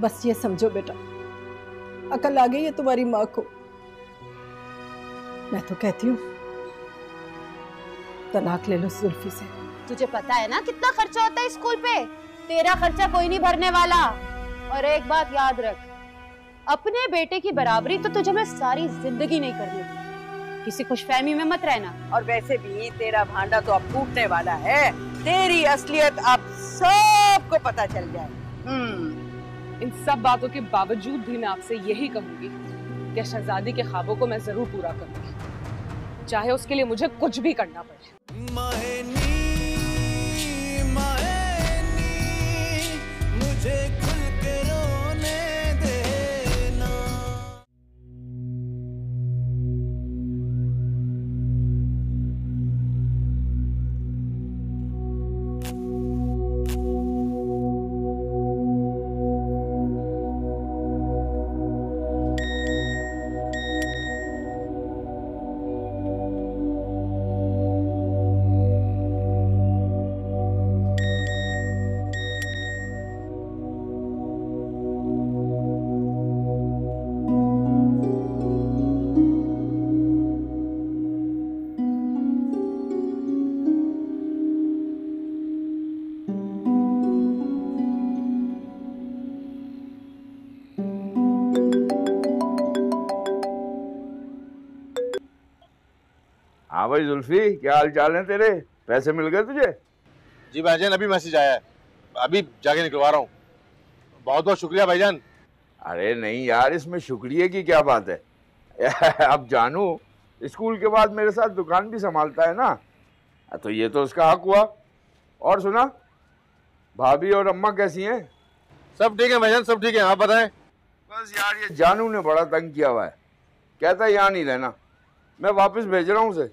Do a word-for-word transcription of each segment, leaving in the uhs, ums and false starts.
बस ये समझो बेटा, अकल आ गई है तुम्हारी माँ को। मैं तो कहती हूँ तलाक ले लो जुल्फी से। तुझे पता है ना कितना खर्चा होता है स्कूल पे? तेरा खर्चा कोई नहीं भरने वाला। और एक बात याद रख, अपने बेटे की बराबरी तो तुझे मैं सारी जिंदगी नहीं करने दूंगी। किसी खुशफहमी में मत रहना। और वैसे भी तेरा भांडा तो अब फूटने वाला है। तेरी असलियत अब सबको पता चल जाए। इन सब बातों के बावजूद भी मैं आपसे यही कहूंगी कि शहजादी के ख्वाबों को मैं जरूर पूरा करूंगी, चाहे उसके लिए मुझे कुछ भी करना पड़े। मायनी, मायनी, मुझे खुल के रोने देना। हाँ भाई जुल्फी, क्या हाल चाल है तेरे? पैसे मिल गए तुझे? जी भाईजान, अभी मैसेज आया है, अभी जाके निकलवा रहा हूँ। बहुत बहुत शुक्रिया भाईजान। अरे नहीं यार, इसमें शुक्रिया की क्या बात है। अब जानू स्कूल के बाद मेरे साथ दुकान भी संभालता है ना, तो ये तो उसका हक हुआ। और सुना, भाभी और अम्मा कैसी हैं? सब ठीक है भाईजान, सब ठीक है। आप बताएं। बस यार ये जानू ने बड़ा तंग किया हुआ है, कहता है यहाँ नहीं रहना। मैं वापस भेज रहा हूँ उसे।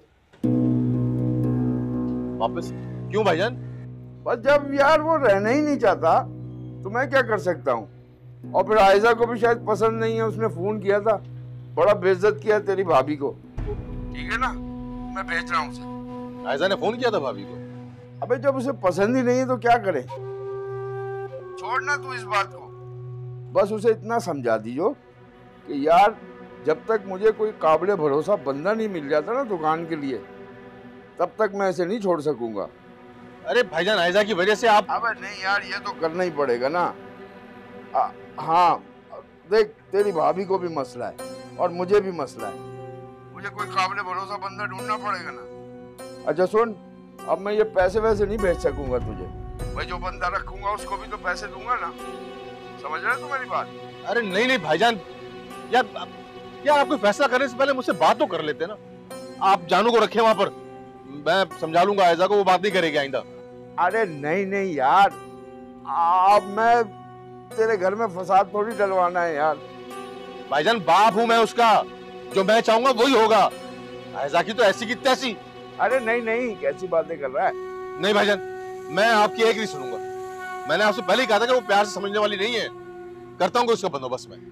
वापस? क्यों भाईजान? बस जब यार वो रहना ही नहीं चाहता तो मैं क्या कर सकता हूँ। और फिर आयजा को भी शायद पसंद नहीं है, उसने फोन किया था, बड़ा बेइज्जत किया तेरी भाभी को। ठीक है ना, मैं भेज रहा हूँ उसे। आयजा ने फोन किया था भाभी को? अबे जब उसे पसंद ही नहीं है तो क्या करे। छोड़ना तू इस बात को, बस उसे इतना समझा दीजो कि यार जब तक मुझे कोई काबिल भरोसा बंदा नहीं मिल जाता ना दुकान के लिए, तब तक मैं इसे नहीं छोड़ सकूंगा। अरे भाईजान, आयजा की वजह से आप। अबे नहीं यार, ये तो करना ही पड़ेगा ना। आ, हाँ देख, तेरी भाभी को भी मसला है और मुझे भी मसला है, मुझे कोई काबिल भरोसा बंदा ढूंढना पड़ेगा ना। अच्छा सुन, अब मैं ये पैसे वैसे नहीं भेज सकूंगा तुझे, मैं जो बंदा रखूंगा उसको भी तो पैसे दूंगा ना। समझ रहे हो मेरी बात? अरे नहीं नहीं भाईजान, यार यार आप कोई फैसला करने से पहले मुझसे बात तो कर लेते ना। आप जानू को रखे वहां पर, मैं समझा लूंगा आयजा को, वो बात नहीं करेगी आइंदा। अरे नहीं नहीं यार, अब मैं तेरे घर में फसाद थोड़ी डलवाना है यार। भाईजान बाप हूं मैं उसका, जो मैं चाहूंगा वही होगा। आयजा की तो ऐसी की तैसी। अरे नहीं नहीं, कैसी बातें कर रहा है? नहीं भाईजान, मैं आपकी एक नहीं सुनूंगा। मैंने आपसे पहले ही कहा था कि वो प्यार से समझने वाली नहीं है। करता हूँ उसका बंदोबस्त मैं।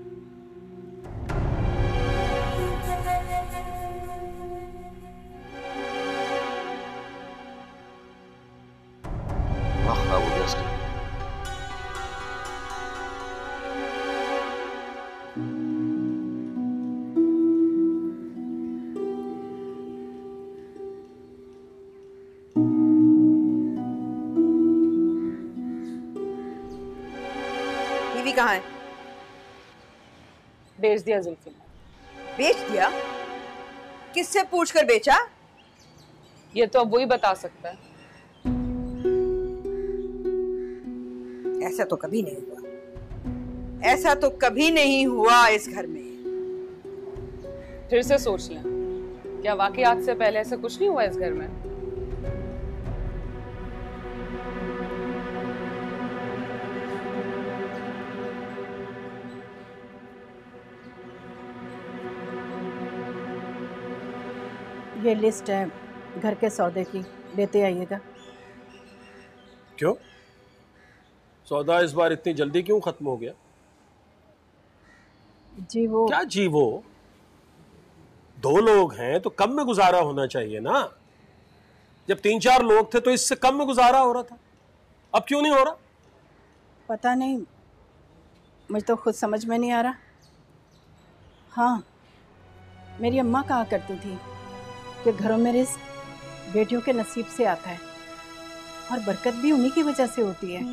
खराब हो गया इसका। टीवी कहाँ है? बेच दिया जुल्फी ने। बेच दिया? किससे पूछकर बेचा? ये तो अब वही बता सकता है। ऐसा तो कभी नहीं हुआ, ऐसा तो कभी नहीं हुआ इस घर में। फिर से सोच लें, क्या वाकई आज से पहले ऐसा कुछ नहीं हुआ इस घर में? ये लिस्ट है घर के सौदे की, लेते आइएगा। क्यों? सौदा इस बार इतनी जल्दी क्यों खत्म हो गया? जी वो क्या जी वो? दो लोग हैं तो कम में गुजारा होना चाहिए ना। जब तीन चार लोग थे तो इससे कम में गुजारा हो रहा था, अब क्यों नहीं हो रहा? पता नहीं, मुझे तो खुद समझ में नहीं आ रहा। हाँ, मेरी अम्मा कहा करती थी कि घरों में रिस्क बेटियों के नसीब से आता है और बरकत भी उन्हीं की वजह से होती है।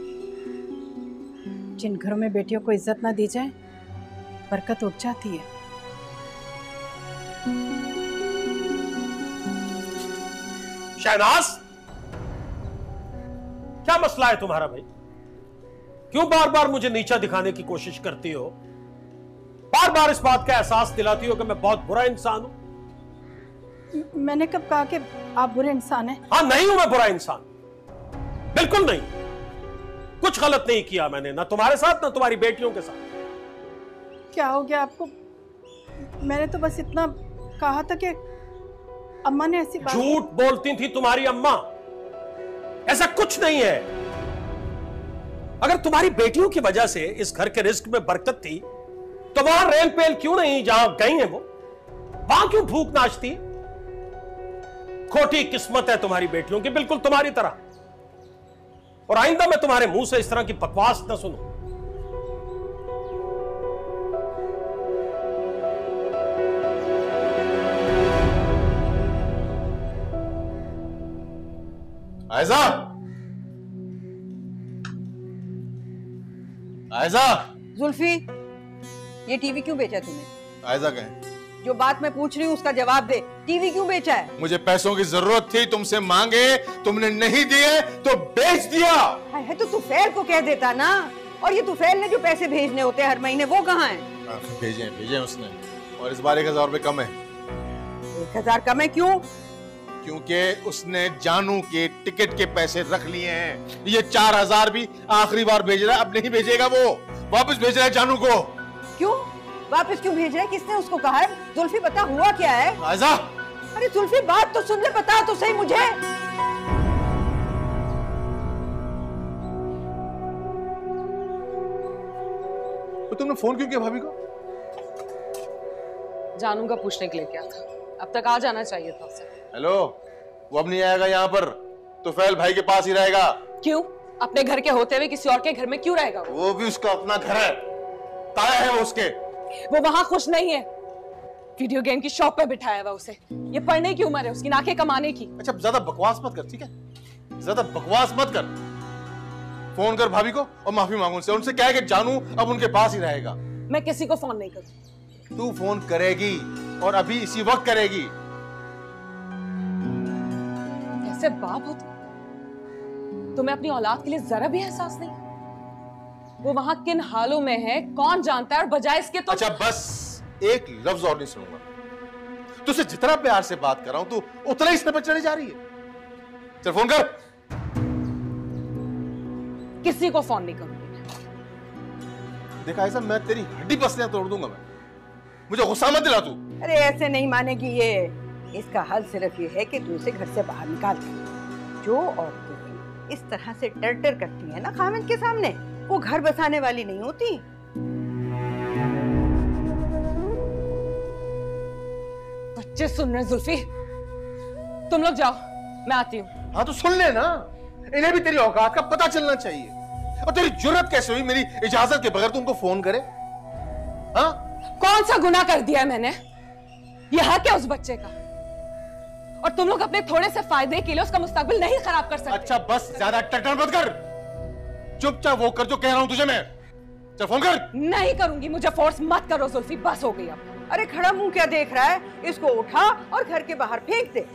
जिन घरों में बेटियों को इज्जत ना दी जाए, बरकत उठ जाती है। शहनाज, क्या मसला है तुम्हारा भाई? क्यों बार बार मुझे नीचा दिखाने की कोशिश करती हो? बार बार इस बात का एहसास दिलाती हो कि मैं बहुत बुरा इंसान हूं। मैंने कब कहा कि आप बुरे इंसान हैं? हाँ, नहीं हूं मैं बुरा इंसान, बिल्कुल नहीं। कुछ गलत नहीं किया मैंने, ना तुम्हारे साथ ना तुम्हारी बेटियों के साथ। क्या हो गया आपको? मैंने तो बस इतना कहा था कि अम्मा ने ऐसी बात। झूठ बोलती थी तुम्हारी अम्मा, ऐसा कुछ नहीं है। अगर तुम्हारी बेटियों की वजह से इस घर के रिस्क में बरकत थी तो वहां रेल पेल क्यों नहीं, जहां गई है वो वहां क्यों भूख नाचती? खोटी किस्मत है तुम्हारी बेटियों की, बिल्कुल तुम्हारी तरह। और आइंदा मैं तुम्हारे मुंह से इस तरह की बकवास न सुनूं। आयजा, आयजा, जुल्फी, ये टीवी क्यों बेचा तूने? आयजा कहें? जो बात मैं पूछ रही हूँ उसका जवाब दे। टीवी क्यों बेचा है? मुझे पैसों की जरूरत थी, तुमसे मांगे, तुमने नहीं दिए तो बेच दिया। है तो तुफैल को कह देता ना। और ये तुफैल ने जो पैसे भेजने होते हैं हर महीने, वो कहाँ है? भेजे भेजे उसने, और इस बार एक हजार रुपए कम है। एक हजार कम है? क्यों? क्योंकि उसने जानू के टिकट के पैसे रख लिए हैं। ये चार हजार भी आखिरी बार भेज रहा है, अब नहीं भेजेगा वो, वापस भेज रहा है जानू को। क्यों वापस क्यों भेज रहा है? किसने उसको कहा है? जुल्फी बता हुआ क्या है? आयजा, अरे जुल्फी बात तो सुन ले, बता तो सही मुझे। तो तुमने फोन क्यों किया भाभी को? जानू का पूछने के लिए क्या था, अब तक आ जाना चाहिए था उसे। हेलो, वो अब नहीं आएगा यहाँ पर, तुफैल भाई के पास ही रहेगा। क्यों? अपने घर के होते हुए किसी और के घर में क्यों रहेगा? वो भी उसका अपना घर है, ताया है वो उसके। वो वहां खुश नहीं है, वीडियो गेम की शॉप पे बिठाया हुआ उसे। ये पढ़ने की उम्र है उसकी, ना के कमाने की। अच्छा, ज्यादा बकवास मत कर, ठीक है? ज्यादा बकवास मत कर। फोन कर भाभी को और माफी मांगो उनसे। उनसे क्या है कि जानू अब उनके पास ही रहेगा। मैं किसी को फोन नहीं करूं। तू फोन करेगी और अभी इसी वक्त करेगी। कैसे बाप हो तुम? तुम्हें अपनी औलाद के लिए जरा भी एहसास नहीं? वो वहां किन हालों में है कौन जानता है, और बजाय इसके तो। अच्छा बस, एक लफ्ज और नहीं सुनूंगा। तुझसे जितना प्यार से बात कर रहा हूं तू उतना ही इसमें चली जा रही है। चल फोन कर। किसी को फोन नहीं करूंगी। देखा ऐसा, मैं तेरी हड्डी पसलियां तोड़ दूंगा मैं। मुझे गुस्सा मत दिला तू। अरे ऐसे नहीं मानेगी ये। इसका हल सिर्फ ये है कि तू उसे घर से बाहर निकाल दे। जो औरतें इस तरह से डर डर करती है ना खामिद के सामने, वो घर बसाने वाली नहीं होती। बच्चे सुन रहे जुल्फी, तुम लोग जाओ, मैं आती हूँ। हाँ तो सुन ले ना, इन्हें भी तेरी औकात का पता चलना चाहिए। और तेरी जुर्रत कैसे हुई मेरी इजाजत के बगैर तुमको फोन करे? हाँ, कौन सा गुनाह कर दिया है मैंने? यह हक है उस बच्चे का, और तुम लोग अपने थोड़े से फायदे के लिए उसका मुस्तकबिल नहीं खराब कर सकते। अच्छा बस, ज्यादा टटर मत कर, चुपचाप वो कर जो कह रहा हूं तुझे मैं। चल फोन कर। नहीं करूंगी, मुझे फोर्स मत करो जुल्फी, बस हो गई अब। अरे खड़ा मुंह क्या देख रहा है? इसको उठा और घर के बाहर फेंक दे।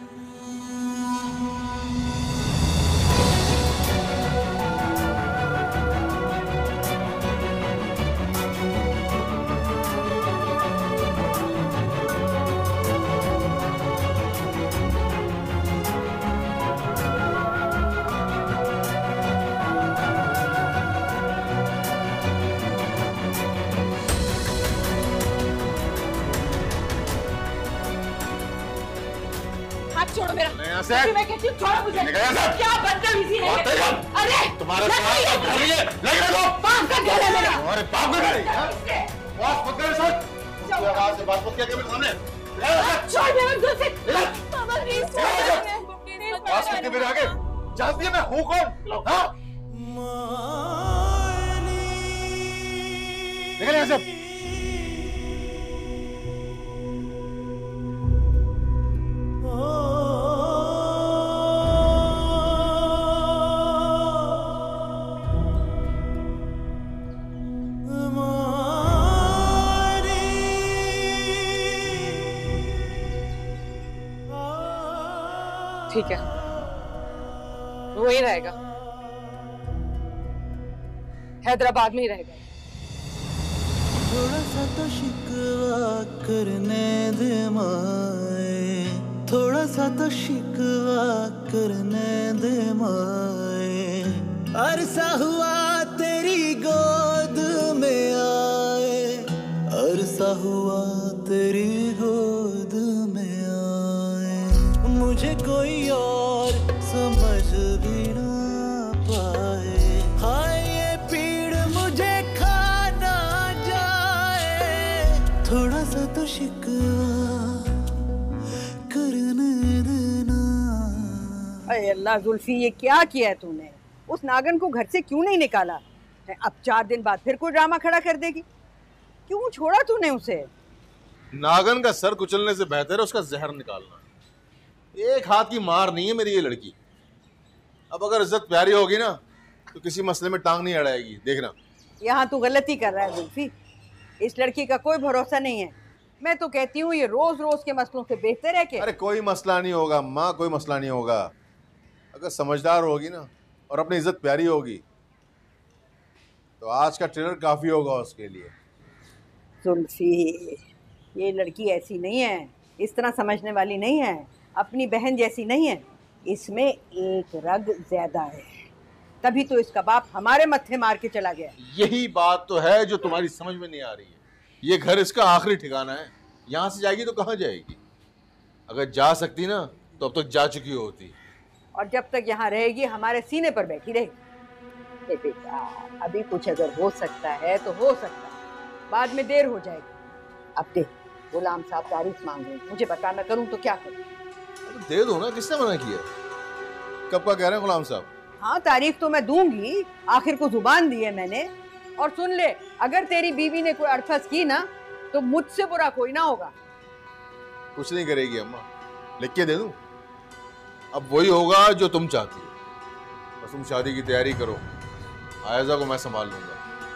छोड़ो मेरा। यहाँ से। मैं कहती हूँ छोड़ो मुझे। क्या बदतमीजी है? अरे तुम्हारा सवाल घर में है, लग रहा है बाप का घर है मेरा। तुम्हारे बाप का घर है। बात मत कर सर, आवाज से बात मत किया कर मेरे सामने। छोड़ मेरा जुल्फी। पापा प्लीज छोड़। बात करके मेरे आगे जानती है मैं हूँ कौन? हाँ? ठीक है, वही रहेगा, हैदराबाद में ही रहेगा। थोड़ा सा तो शिकवा करने दे माए, थोड़ा सा तो शिकवा करने दे माए, अरसा हुआ तेरी गोद में आए, अरसा हुआ तेरी गोद में आए, मुझे कोई और समझ भी ना पाए, हाय ये पीड़ मुझे खा ना जाए, थोड़ा सा तो शिकवा करने देना। अरे अल्लाह जुल्फी, ये क्या किया है तूने? उस नागन को घर से क्यों नहीं निकाला? अब चार दिन बाद फिर कोई ड्रामा खड़ा कर देगी। क्यों छोड़ा तूने उसे? नागन का सर कुचलने से बेहतर है उसका जहर निकालना। एक हाथ की मार नहीं है मेरी ये लड़की। अब अगर इज्जत प्यारी होगी ना तो किसी मसले में टांग नहीं अड़ाएगी, देखना। यहाँ तू गलती कर रहा है जुल्फी, इस लड़की का कोई भरोसा नहीं है। मैं तो कहती हूँ ये रोज रोज के मसलों से बेहतर है कि अरे कोई मसला नहीं होगा माँ, कोई मसला नहीं होगा। अगर समझदार होगी ना और अपनी इज्जत प्यारी होगी तो आज का ट्रेलर काफी होगा उसके लिए। जुल्फी, ये लड़की ऐसी नहीं है, इस तरह समझने वाली नहीं है, अपनी बहन जैसी नहीं है, इसमें एक रग ज्यादा है, तभी तो इसका बाप हमारे मत्थे मार के चला गया। यही बात तो है जो तुम्हारी समझ में नहीं आ रही है। ये घर इसका आखिरी ठिकाना है, यहाँ से जाएगी तो कहाँ जाएगी? अगर जा सकती ना तो अब तक जा चुकी होती। और जब तक यहाँ रहेगी हमारे सीने पर बैठी रहेगी। ए बेटा, अभी कुछ अगर हो सकता है तो हो सकता है, बाद में देर हो जाएगी। अब देख, गुलाम साहब तारीफ मांग रहे हैं, मुझे बता ना करूँ तो क्या करूँ? तो दे दो ना, किसने मना किया? कब का कह रहे हैं गुलाम साहब? हाँ, तारीफ तो मैं दूंगी, आखिर को जुबान दी है मैंने। और सुन ले, अगर तेरी बीवी ने कोई अड़फस की ना तो मुझसे बुरा कोई ना होगा। कुछ नहीं करेगी अम्मा, लिख के दे दूं? अब वही होगा जो तुम चाहती हो। बस तुम शादी की तैयारी करो, आयजा को मैं संभाल लूंगा।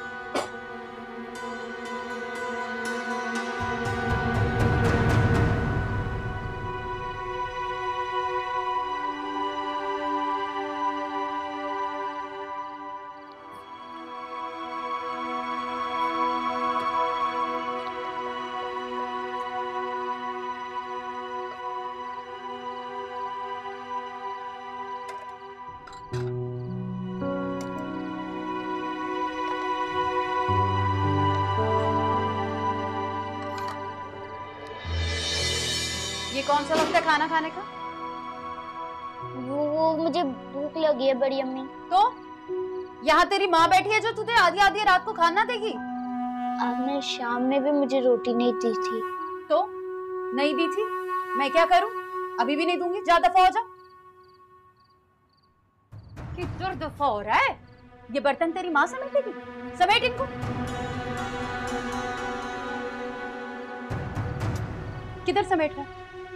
ये कौन सा वक्त है खाना खाने का? वो, वो मुझे भूख लगी है बड़ी अम्मी। तो यहाँ तेरी माँ बैठी है जो तुझे आधी आधी रात को खाना देगी। आपने शाम में भी मुझे रोटी नहीं दी थी। तो नहीं दी थी, मैं क्या करूं? अभी भी नहीं दूंगी, जा दफा हो जा। किधर दफा हो रहा है? ये बर्तन तेरी माँ समेटेगी, समेट इनको। किधर समेट रहा?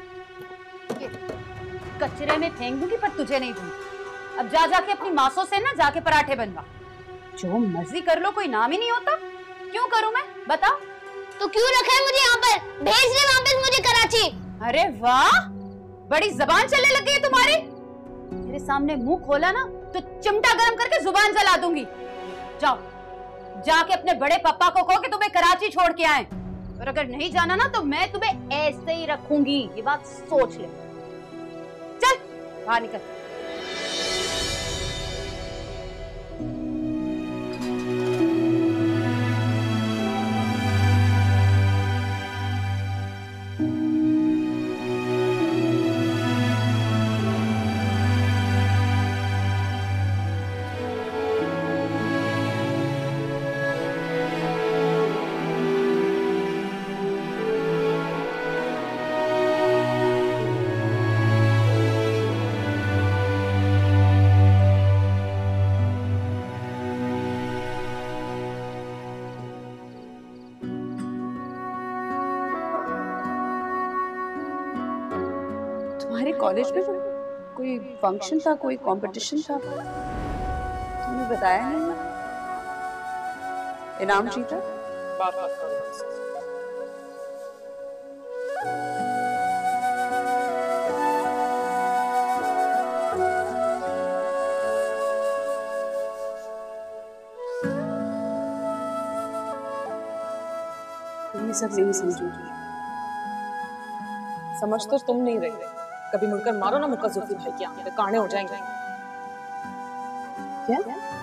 कचरे में फेंक दूंगी पर तुझे नहीं दूंगी। अब जा जाके अपनी मासों से ना जाके पराठे बनवा। जो मर्जी कर लो, कोई नाम ही नहीं होता। क्यों करूं मैं, बताओ? तो क्यों रखा है मुझे यहाँ पर? भेज दे वापस मुझे कराची। अरे वाह, बड़ी जबान चलने लगी है तुम्हारी। मेरे सामने मुंह खोला ना तो चिमटा गरम करके जुबान जला दूंगी। जाओ जाके अपने बड़े पापा को कहो कि तुम्हें कराची छोड़ के आए, और अगर नहीं जाना ना तो मैं तुम्हें ऐसे ही रखूंगी। ये बात सोच ले। चल बाहर निकल। तुम्हारे कॉलेज में कोई फंक्शन था, कोई कंपटीशन था, तुमने बताया नहीं? इनाम जीता? सब यही समझूंगी। समझ तो तुम नहीं रहे, कभी मुड़कर मारो ना मुक्का जुल्फी भाई की आंख पे, काने हो जाएंगे। क्या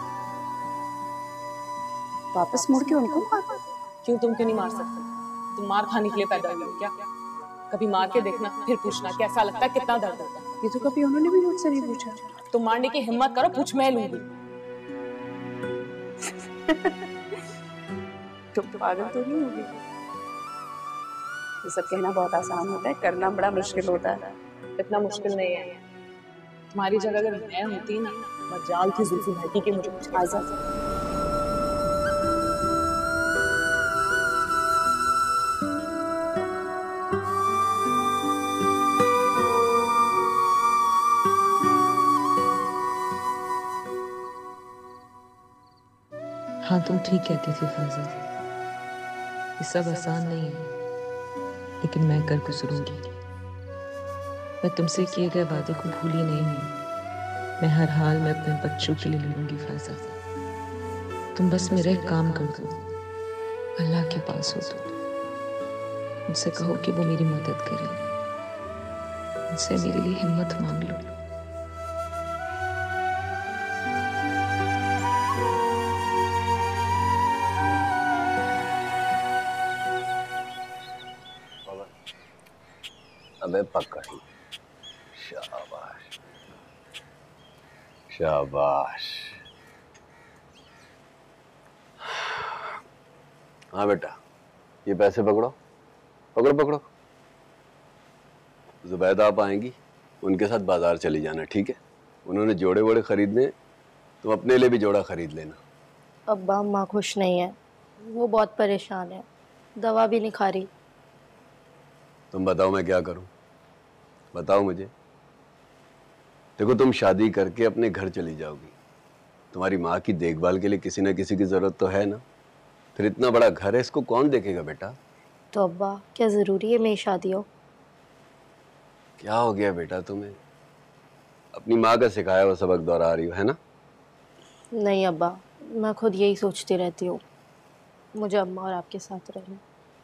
वापस मुड़ के उनको मारो? क्यों, तुम क्यों नहीं मार सकते? तुम मार खाने के लिए पैदा हुई हो क्या? कभी मार के देखना, फिर पूछना कैसा लगता है, कितना दर्द होता है। ये तो कभी उन्होंने भी मुझसे नहीं पूछा। तुम मारने की हिम्मत करो, पूछ मैं लूंगी। तुम पागल तो नहीं होगी? ये सब कहना बहुत आसान होता है, करना बड़ा मुश्किल होता है। इतना मुश्किल नहीं है। तुम्हारी जगह अगर मैं होती ना, मजाल थी जुल्फी भाई की मुझे कुछ आ जाता। हाँ, तुम ठीक कहती थी फाजिल, ये सब आसान नहीं है, लेकिन मैं कर गुजरूंगी। मैं तुमसे किए गए वादे को भूली नहीं हूँ। मैं हर हाल में अपने बच्चों के लिए लड़ूंगी फाजिल। तुम बस मेरा एक काम कर दो, अल्लाह के पास हो तुम, उनसे कहो कि वो मेरी मदद करें, उनसे मेरे लिए हिम्मत मांग लो। अबे पक्का ही। शाबाश शाबाश। हाँ बेटा, ये पैसे पकड़ो पकड़ो पकड़ो। जुबैदा आप आएंगी, उनके साथ बाजार चली जाना, ठीक है? उन्होंने जोड़े वोड़े खरीदने, तुम अपने लिए भी जोड़ा खरीद लेना। अब्बा अम्मा खुश नहीं है, वो बहुत परेशान है, दवा भी नहीं खा रही। तुम बताओ मैं क्या करूं? बताओ मुझे। देखो, तुम शादी करके अपने घर चली जाओगी, तुम्हारी माँ की देखभाल के लिए किसी ना किसी की जरूरत तो है ना। फिर इतना बड़ा घर है, इसको कौन देखेगा बेटा? तो अब्बा क्या जरूरी है मेरी शादी हो? क्या हो गया बेटा तुम्हें? अपनी माँ का सिखाया हुआ सबक दोहरा रही हो, है ना? नहीं अब्बा, मैं खुद यही सोचती रहती हूँ, मुझे अम्मा और आपके साथ रहना।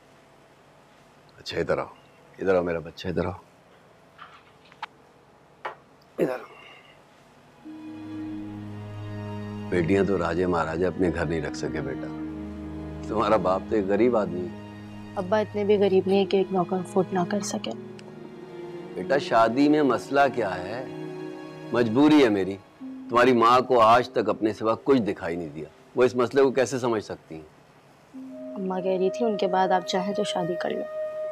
अच्छा इधर आओ, इधर आओ मेरा बच्चा, इधर आओ, इधर। बेटियां तो राजे महाराजे अपने घर नहीं रख सके बेटा, तुम्हारा बाप तो एक गरीब आदमी है। अब्बा इतने भी गरीब नहीं है कि एक नौकर अफोर्ड ना कर सके। बेटा शादी में मसला क्या है? मजबूरी है मेरी। तुम्हारी माँ को आज तक अपने सिवा कुछ दिखाई नहीं दिया, वो इस मसले को कैसे समझ सकती हैं? अम्मा कह रही थी उनके बाद आप चाहें तो शादी कर लो।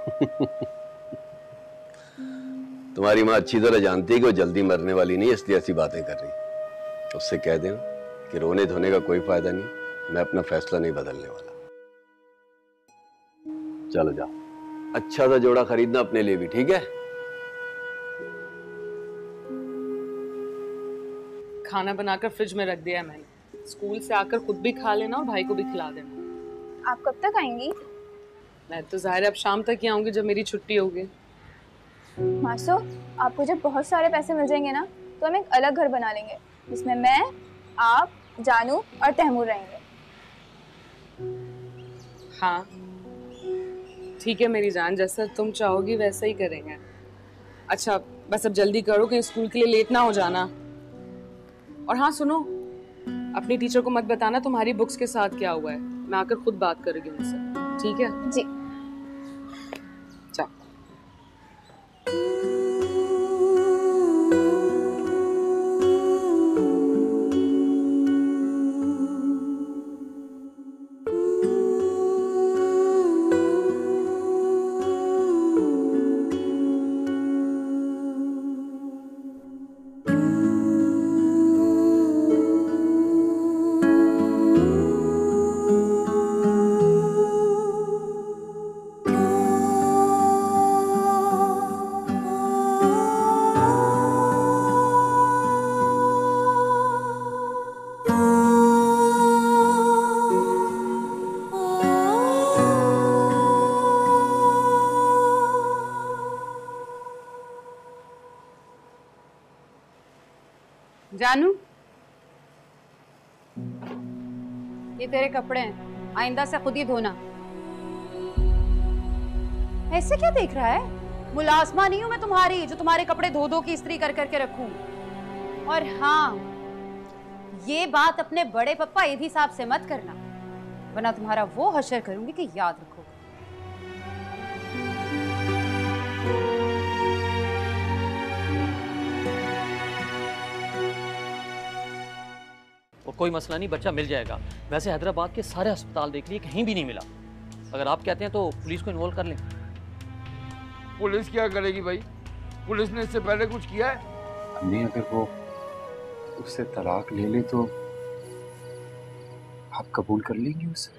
तुम्हारी माँ अच्छी तरह जानती है कि वो जल्दी मरने वाली नहीं, इसलिए ऐसी बातें कर रही। उससे कह देना कि रोने धोने का कोई फायदा नहीं, मैं अपना फैसला नहीं बदलने वाला। चलो जाओ, अच्छा सा जोड़ा खरीदना अपने लिए भी, ठीक है? खाना बनाकर फ्रिज में रख दिया है मैंने, स्कूल से आकर खुद भी खा लेना और भाई को भी खिला देना। आप कब तक आएंगी? मैं तो जाहिर है अब शाम तक ही आऊंगी, जब मेरी छुट्टी होगी। मासो, आपको जब बहुत सारे पैसे मिल जाएंगे ना, तो हम एक अलग घर बना लेंगे, जिसमें मैं, आप, जानू और तैमूर रहेंगे। हाँ ठीक है मेरी जान, जैसा तुम चाहोगी वैसा ही करेंगे। अच्छा बस अब जल्दी करो, कहीं स्कूल के लिए लेट ना हो जाना। और हाँ सुनो, अपनी टीचर को मत बताना तुम्हारी बुक्स के साथ क्या हुआ है, मैं आकर खुद बात करूंगी उनसे, ठीक है? जी। चल। जानू, ये तेरे कपड़े हैं, आइंदा से खुद ही धोना। ऐसे क्या देख रहा है? मुलाजमा नहीं हूं मैं तुम्हारी जो तुम्हारे कपड़े धो धो की इस्त्री कर करके रखूं। और हाँ, ये बात अपने बड़े पप्पा एधी साहब से मत करना, वरना तुम्हारा वो हशर करूंगी कि याद रखो। और कोई मसला नहीं, बच्चा मिल जाएगा। वैसे हैदराबाद के सारे अस्पताल देख लिए, कहीं भी नहीं मिला। अगर आप कहते हैं तो पुलिस को इन्वॉल्व कर लें। पुलिस क्या करेगी भाई? पुलिस ने इससे पहले कुछ किया है? अम्मी, अगर वो उससे तलाक ले ले तो आप कबूल कर लेंगी उसे?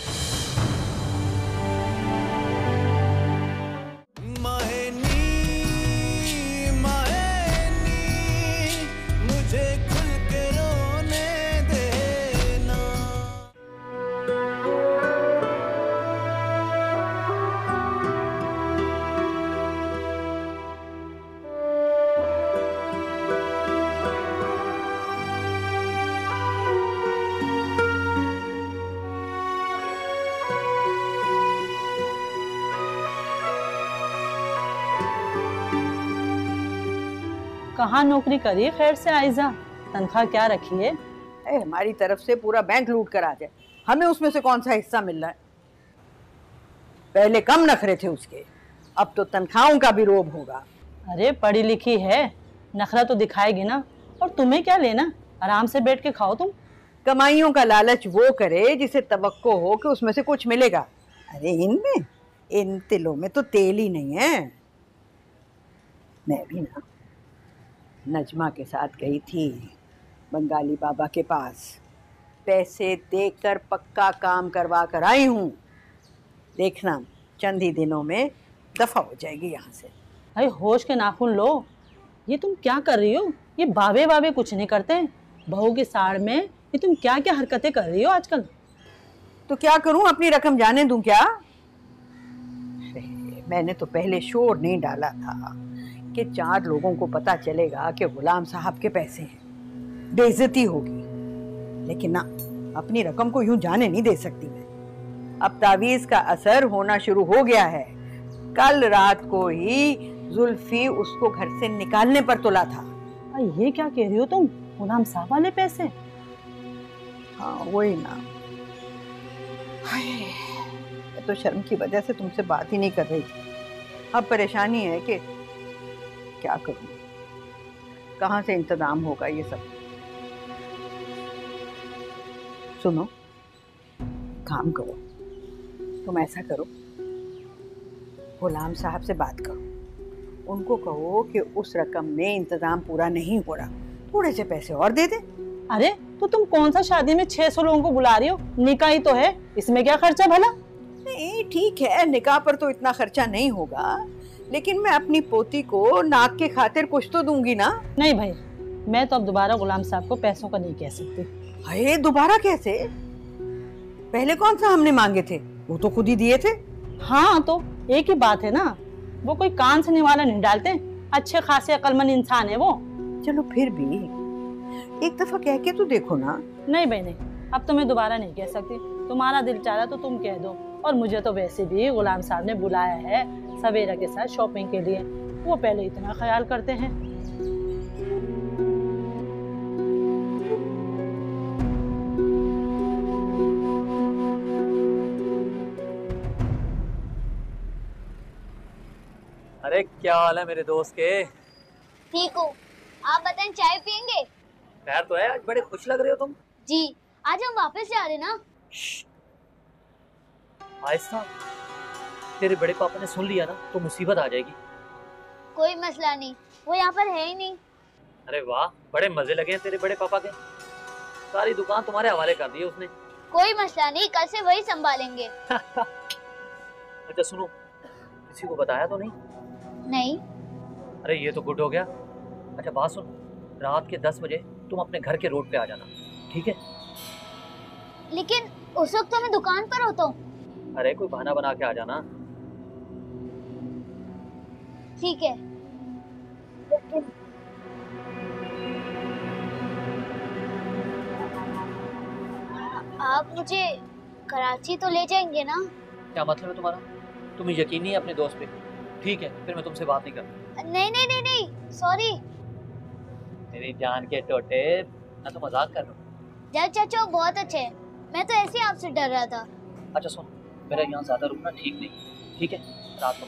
कहाँ नौकरी करी खैर से आयजा? तनख्वाह क्या रखी है? ए, हमारी तरफ से पूरा बैंक लूट कर आ जाए, हमें उसमें से कौन सा हिस्सा मिल रहा है? पहले कम नखरे थे उसके, अब तो तनख्वाहों का भी रोब होगा। अरे पढ़ी लिखी है, नखरा तो दिखाएगी ना। और तुम्हें क्या लेना, आराम से बैठ के खाओ तुम। कमाइयों का लालच वो करे जिसे तवक्को हो कि उसमें से कुछ मिलेगा। अरे इनमें इन तिलों में तो तेल ही नहीं है। मैं भी ना नजमा के साथ गई थी बंगाली बाबा के पास, पैसे देकर पक्का काम करवा कर आई हूँ। देखना चंद ही दिनों में दफा हो जाएगी यहाँ से। अरे होश के नाखून लो, ये तुम क्या कर रही हो? ये बाबे बाबे कुछ नहीं करते। बहू की साड़ में ये तुम क्या क्या हरकतें कर रही हो आजकल? तो क्या करूं, अपनी रकम जाने दूं क्या? मैंने तो पहले शोर नहीं डाला था कि चार लोगों को पता चलेगा कि गुलाम साहब के पैसे हैं, बेइज्जती होगी। लेकिन ना, अपनी रकम को यूं जाने नहीं दे सकती मैं। अब तावीज का असर होना शुरू हो गया है। कल रात को ही जुल्फी उसको घर से निकालने पर तुला था। ये क्या कह रही हो तुम? गुलाम साहब वाले पैसे? हाँ वही ना। मैं तो शर्म की वजह से तुमसे बात ही नहीं कर रही थी। अब परेशानी है कि क्या करूं, कहाँ से इंतजाम होगा ये सब। सुनो, काम करो, तुम ऐसा करो, गुलाम साहब से बात करो, उनको कहो कि उस रकम में इंतजाम पूरा नहीं हो रहा, थोड़े से पैसे और दे दे। अरे तो तुम कौन सा शादी में छह सौ लोगों को बुला रही हो? निकाह ही तो है, इसमें क्या खर्चा भला? नहीं ठीक है, निकाह पर तो इतना खर्चा नहीं होगा, लेकिन मैं अपनी पोती को नाक के खातिर कुछ तो दूंगी ना। नहीं भाई, मैं तो अब दोबारा गुलाम साहब को पैसों का नहीं कह सकती। अरे दोबारा कैसे? पहले कौन सा हमने मांगे थे, वो तो खुद ही दिए थे। हाँ तो एक ही बात है ना, वो कोई कान से निवाला नहीं डालते, अच्छे खासे अक्लमंद इंसान है वो। चलो फिर भी एक दफा कह के तो देखो ना। नहीं भाई नहीं, अब तो मैं दोबारा नहीं कह सकती। तुम्हारा दिल चाह रहा तो तुम कह दो। और मुझे तो वैसे भी गुलाम साहब ने बुलाया है सवेरा के साथ शॉपिंग के लिए, वो पहले इतना ख्याल करते हैं। अरे क्या हाल है मेरे दोस्त के? ठीक हो, आप बताएं चाय पियेंगे? खैर तो है, आज बड़े खुश लग रहे हो तुम। जी, आज हम वापस जा रहे ना। आहिस्ता, तेरे बड़े पापा ने सुन लिया ना तो मुसीबत आ जाएगी। कोई मसला नहीं, वो यहाँ पर है ही नहीं। अरे वाह, बड़े मजे लगे हैं तेरे बड़े पापा के, सारी दुकान तुम्हारे हवाले कर दी है उसने। कोई मसला नहीं, कल से वही संभालेंगे। अच्छा सुनो, किसी को बताया तो नहीं? नहीं। अरे ये तो गुड हो गया। अच्छा बात सुन, रात के दस बजे तुम अपने घर के रोड पे आ जाना, ठीक है? लेकिन उस वक्त तो मैं दुकान पर होता हूँ। अरे कोई बहाना बना के आ जाना। ठीक है। लेकिन आप मुझे कराची तो ले जाएंगे ना? क्या मतलब है तुम्हारा? तुम्हें यकीन नहीं है अपने दोस्त पे? ठीक है, फिर मैं तुमसे बात नहीं करता। नहीं नहीं नहीं नहीं, सॉरी। मेरी जान के टोटे, मैं तो मजाक कर रहा हूँ। जज चाचा बहुत अच्छे हैं, मैं तो ऐसे ही आपसे डर रहा था। अच्छा सुन, मेरा यहाँ ज्यादा रुकना ठीक नहीं, ठीक है? रात को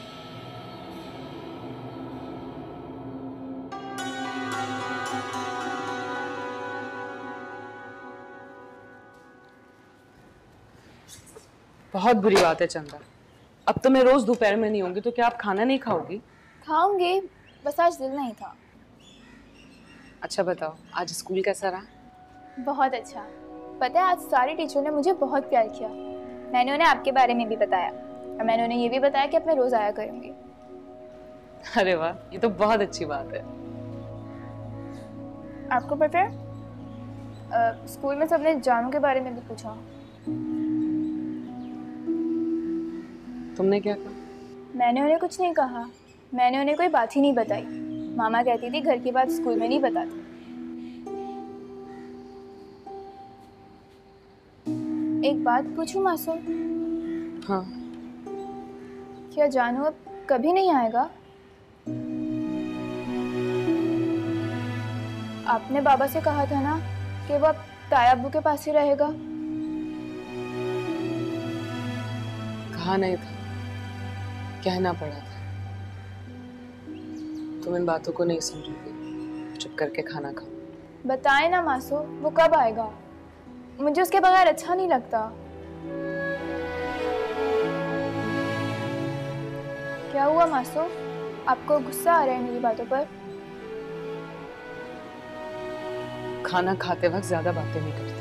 बहुत बुरी बात है चंदा। अब तो मैं रोज दोपहर में नहीं होंगी, तो क्या आप खाना नहीं खाओगी? खाऊंगी, बस आज दिल नहीं था। अच्छा बताओ, आज स्कूल कैसा रहा? बहुत अच्छा। पता है आज सारी टीचरों ने मुझे बहुत प्यार किया। मैंने उन्हें आपके बारे में भी बताया और मैंने उन्हें ये भी बताया कि अब मैं रोज आया करूंगी। अरे वाह, ये तो बहुत अच्छी बात है। आपको पता है आ, स्कूल में सबने जानू के बारे में भी पूछा। तुमने क्या कहा? मैंने उन्हें कुछ नहीं कहा, मैंने उन्हें कोई बात ही नहीं बताई। मामा कहती थी घर की बात स्कूल में नहीं बताती। एक बात पूछूं मासूम? हाँ। क्या जानू अब कभी नहीं आएगा? आपने बाबा से कहा था ना कि वो अब ताया अब्बू के पास ही रहेगा। कहा नहीं था, कहना पड़ा था। तुम इन बातों को नहीं समझोगे, चुप करके खाना खाओ। बताए ना मासू, वो कब आएगा? मुझे उसके बगैर अच्छा नहीं लगता। क्या हुआ मासू, आपको गुस्सा आ रहा है मेरी बातों पर? खाना खाते वक्त ज्यादा बातें नहीं करती।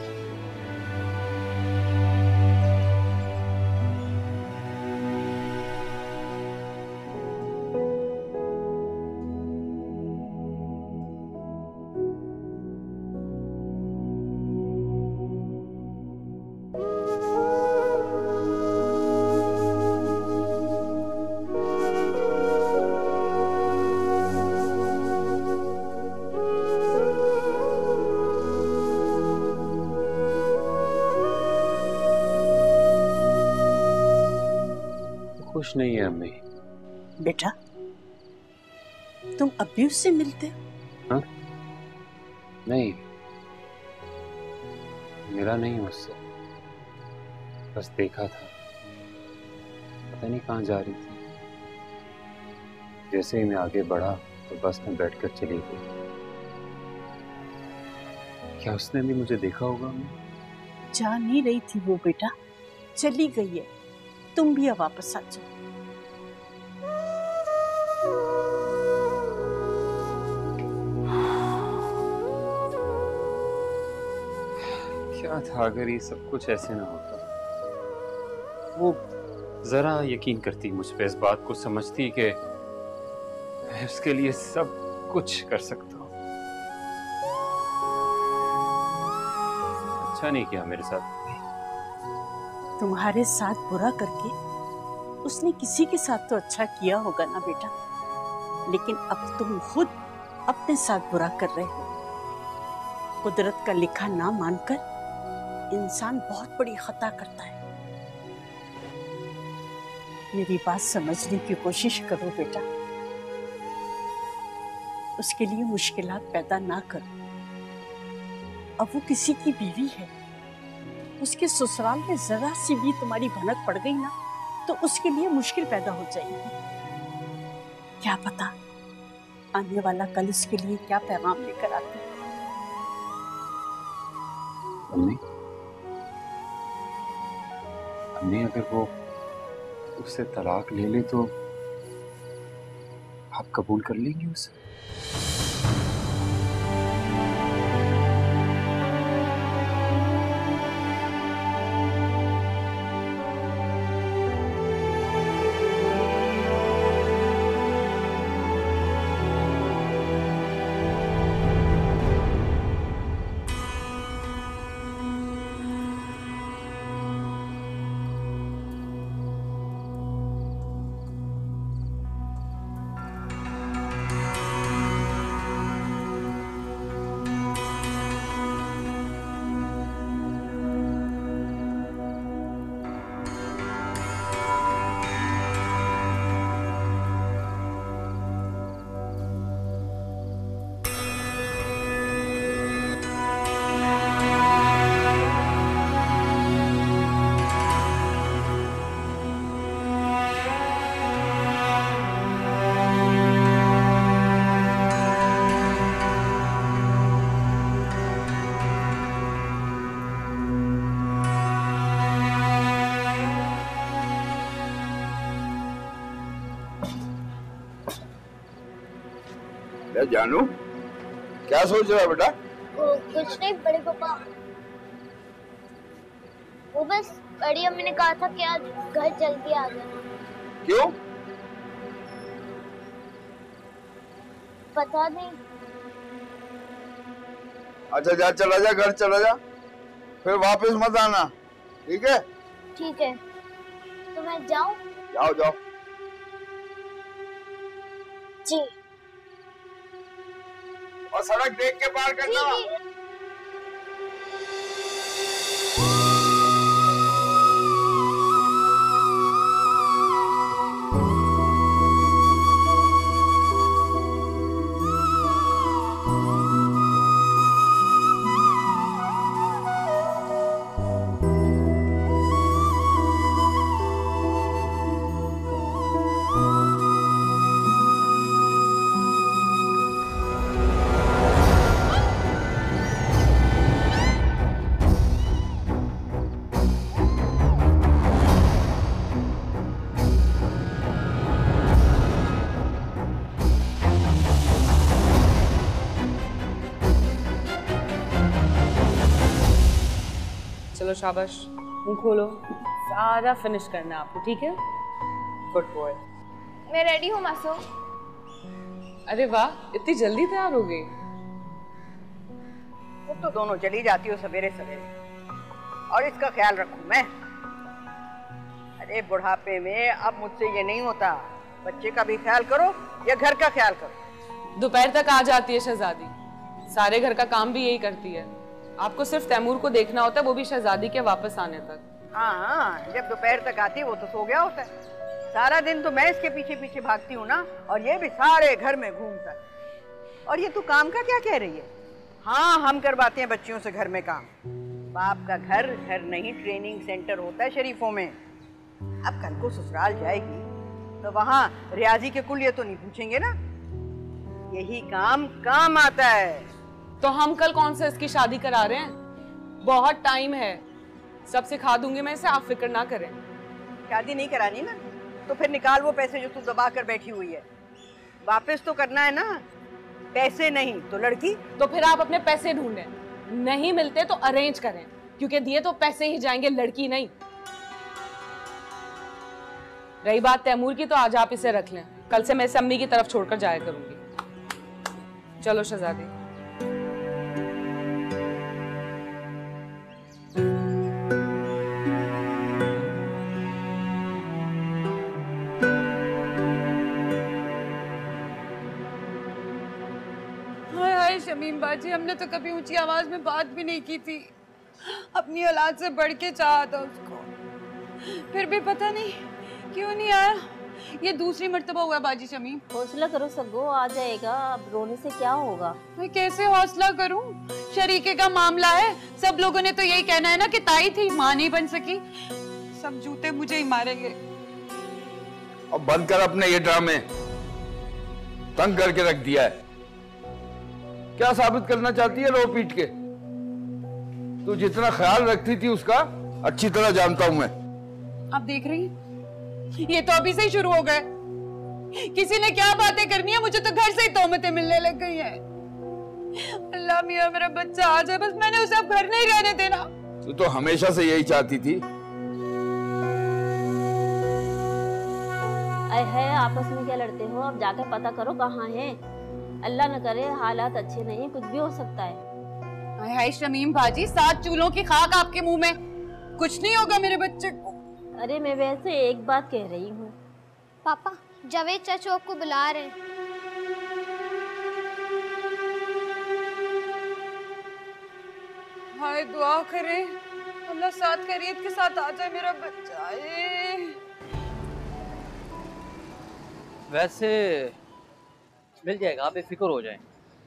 खुश नहीं है अम्मी। बेटा, तुम अब भी उससे मिलते हो? हाँ? नहीं, मेरा नहीं उससे, बस देखा था, पता नहीं कहाँ जा रही थी। जैसे ही मैं आगे बढ़ा तो बस में बैठकर चली गई। क्या उसने भी मुझे देखा होगा अम्मी? जा नहीं रही थी वो बेटा, चली गई है। तुम भी अब वापस आ जाओ। क्या था अगर ये सब कुछ ऐसे ना होता। वो जरा यकीन करती मुझ पे, इस बात को समझती कि मैं उसके लिए सब कुछ कर सकता हूँ। अच्छा नहीं किया मेरे साथ। तुम्हारे साथ बुरा करके उसने किसी के साथ तो अच्छा किया होगा ना बेटा, लेकिन अब तुम खुद अपने साथ बुरा कर रहे हो। कुदरत का लिखा ना मानकर इंसान बहुत बड़ी खता करता है। मेरी बात समझने की कोशिश करो बेटा, उसके लिए मुश्किलात पैदा ना करो। अब वो किसी की बीवी है, उसके ससुराल में जरा सी भी तुम्हारी भनक पड़ गई ना तो उसके लिए मुश्किल पैदा हो जाएगी। क्या पता आने वाला कल उसके लिए क्या पैगाम लेकर आते हैं। अम्मी, अम्मी अगर वो उससे तलाक ले ले तो आप कबूल कर लेंगे उसे? ले जानू, क्या सोच रहा है बेटा? वो कुछ नहीं बड़े पापा, वो बस बड़ी अम्मी ने कहा था कि आज घर जल्दी आ जाना। क्यों? पता नहीं। अच्छा जा, चला जा, घर चला जा, फिर वापस मत आना, ठीक है? ठीक है, तो मैं जाऊं? जाओ जाओ। जी। और सड़क देख के पार करना। चलो शाबाश, मुंह खोलो, सारा फिनिश करना है आपको, ठीक है? Good boy. मैं रेडी हूँ मासो। अरे वाह, इतनी जल्दी तैयार हो गई। तुम तो दोनों चली जाती हो सवेरे सवेरे, और इसका ख्याल रखूं मैं। अरे बुढ़ापे में अब मुझसे ये नहीं होता, बच्चे का भी ख्याल करो या घर का ख्याल करो। दोपहर तक आ जाती है शहजादी, सारे घर का काम भी यही करती है। आपको सिर्फ तैमूर को देखना होता है, वो भी शहजादी के वापस आने तक। हाँ हाँ, जब दोपहर तक आती है वो तो सो गया होता है। सारा दिन तो मैं इसके पीछे पीछे भागती हूँ ना, और ये भी सारे घर में घूमता है। और ये तू काम का क्या कह रही है? हाँ, हम करवाते हैं बच्चियों से घर में काम। बाप का घर घर नहीं, ट्रेनिंग सेंटर होता है शरीफों में। अब कल को ससुराल जाएगी तो वहाँ रियाजी के कुल ये तो नहीं पूछेंगे ना। यही काम काम आता है। तो हम कल कौन से इसकी शादी करा रहे हैं? बहुत टाइम है, सब सिखा दूंगी मैं इसे, आप फिक्र ना करें। शादी नहीं करानी ना, तो फिर निकाल वो पैसे जो तू दबा कर बैठी हुई है। वापस तो करना है ना, पैसे नहीं तो लड़की। तो फिर आप अपने पैसे ढूंढें, नहीं मिलते तो अरेंज करें, क्योंकि दिए तो पैसे ही जाएंगे, लड़की नहीं। रही बात तैमूर की, तो आज आप इसे रख लें, कल से मैं इसे अम्मी की तरफ छोड़कर जाया करूंगी। चलो शहजादी। शमीम बाजी, हमने तो कभी ऊंची आवाज में बात भी नहीं की थी। अपनी औलाद से बढ़ के चाहा था उसको, फिर भी पता नहीं क्यों नहीं आया। ये दूसरी मर्तबा हुआ बाजी शमीम। हौसला करो सगो, आ जाएगा। अब रोने से क्या होगा? मैं कैसे हौसला करूं? शरीके का मामला है, सब लोगों ने तो यही कहना है ना कि ताई थी, मां नहीं बन सकी। सब जूते मुझे ही मारेंगे। अब बंद कर अपने ये ड्रामे, तंग करके रख दिया है। क्या साबित करना चाहती है रो पीट के? तू जितना ख्याल रखती थी उसका अच्छी तरह जानता हूं मैं। आप देख रही हैं? ये तो अभी से ही शुरू हो गए। किसी ने क्या बातें करनी है, मुझे तो घर से ही तोहमतें मिलने लग गई हैं। अल्लाह मियां मेरा बच्चा आ जाए, बस मैंने उसे अब घर नहीं रहने देना। तू तो हमेशा से यही चाहती थी। अरे है, आपस में क्या लड़ते हो? अब जाकर पता करो कहाँ है। अल्लाह न करे हालात अच्छे नहीं, कुछ भी हो सकता है। हाय हाय शमीम बाजी, सात चूल्हों की खाक आपके मुंह में, कुछ नहीं होगा मेरे बच्चे को। अरे मैं वैसे एक बात कह रही हूँ। पापा, जावेद चाचू आपको बुला रहे हैं। हाय दुआ करें, अल्लाह साथ खैरियत के साथ आ जाए मेरा बच्चा। वैसे मिल जाएगा, आप बेफिक्र हो जाएं।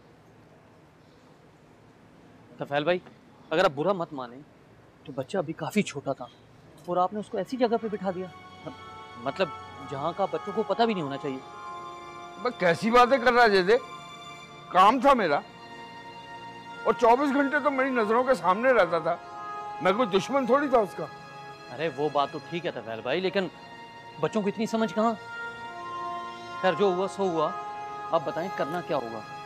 तफैल भाई, अगर आप बुरा मत माने तो बच्चा अभी काफ़ी छोटा था और आपने उसको ऐसी जगह पे बिठा दिया, मतलब जहाँ का बच्चों को पता भी नहीं होना चाहिए। मैं कैसी बातें कर रहा है जैसे? काम था मेरा, और चौबीस घंटे तो मेरी नजरों के सामने रहता था। मैं कोई दुश्मन थोड़ी था उसका। अरे वो बात तो ठीक है तफैल भाई, लेकिन बच्चों को इतनी समझ कहाँ। खैर जो हुआ सो हुआ, आप बताएं करना क्या होगा।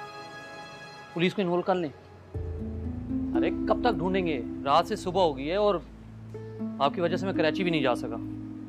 पुलिस को इन्वॉल्व कर लें। अरे कब तक ढूंढेंगे, रात से सुबह हो गई है और आपकी वजह से मैं कराची भी नहीं जा सका।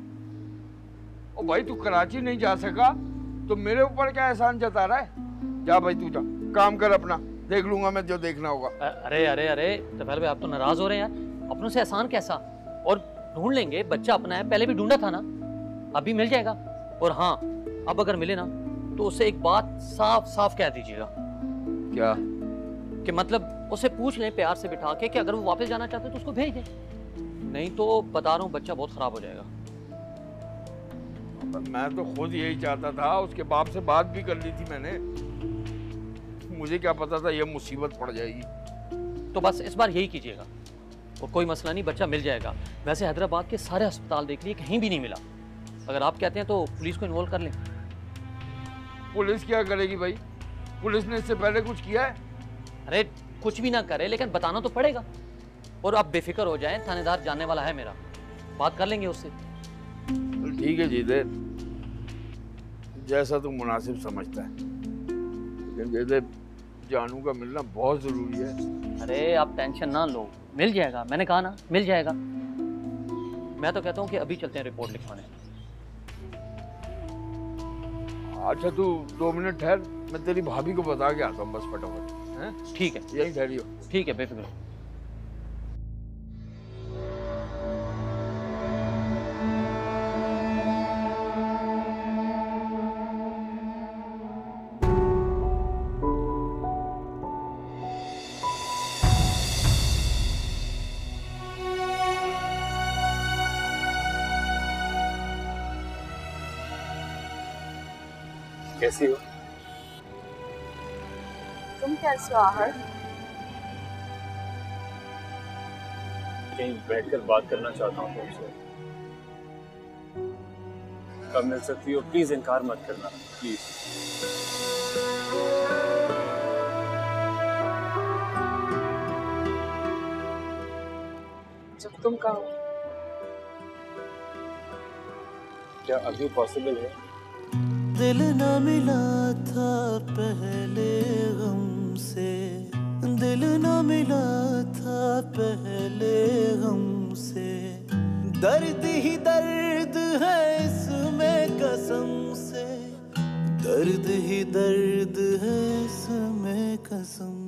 ओ भाई तू कराची नहीं जा सका तो मेरे ऊपर क्या एहसान जता रहा है? जा भाई तू जा, काम कर अपना, देख लूंगा मैं जो देखना होगा। अरे अरे अरे तफैल भाई आप तो नाराज हो रहे हैं यार, अपनों से एहसान कैसा? और ढूंढ लेंगे, बच्चा अपना है, पहले भी ढूंढा था ना, अभी मिल जाएगा। और हाँ, अब अगर मिले ना तो उससे एक बात साफ साफ कह दीजिएगा। क्या? कि मतलब उसे पूछ लें प्यार से बिठा के कि अगर वो वापस जाना चाहते तो उसको भेज दें, नहीं तो बता रहा हूँ बच्चा बहुत खराब हो जाएगा। मैं तो खुद यही चाहता था, उसके बाप से बात भी कर ली थी मैंने, मुझे क्या पता था ये मुसीबत पड़ जाएगी। तो बस इस बार यही कीजिएगा और कोई मसला नहीं, बच्चा मिल जाएगा। वैसे हैदराबाद के सारे अस्पताल देख लिए, कहीं भी नहीं मिला। अगर आप कहते हैं तो पुलिस को इन्वॉल्व कर लें। पुलिस क्या करेगी भाई? पुलिस ने इससे पहले कुछ किया है? अरे कुछ भी ना करे, लेकिन बताना तो पड़ेगा। और आप बेफिक्र हो जाएं, थानेदार जानने वाला है मेरा, बात कर लेंगे उससे। ठीक है जीते, जैसा तू मुनासिब समझता है, लेकिन जीते जानू का मिलना बहुत जरूरी है। अरे आप टेंशन ना लो, मिल जाएगा, मैंने कहा ना मिल जाएगा। मैं तो कहता हूँ कि अभी चलते हैं रिपोर्ट लिखवाने। अच्छा तू दो मिनट ठहर, मैं तेरी भाभी को बता के आता हूँ बस फटाफट। ठीक है, यही ठहरियो। ठीक है, बेफिक्र। कैसी हो? तुम कैसे हो आहर? कहीं बैठकर बात करना चाहता हूँ तुमसे। कब मिल सकती हो? प्लीज इनकार मत करना, प्लीज। जब तुम कहो। क्या अभी पॉसिबल है? दिल न मिला था पहले गम से, दिल न मिला था पहले गम से, दर्द ही दर्द है इसमें कसम से, दर्द ही दर्द है इसमें कसम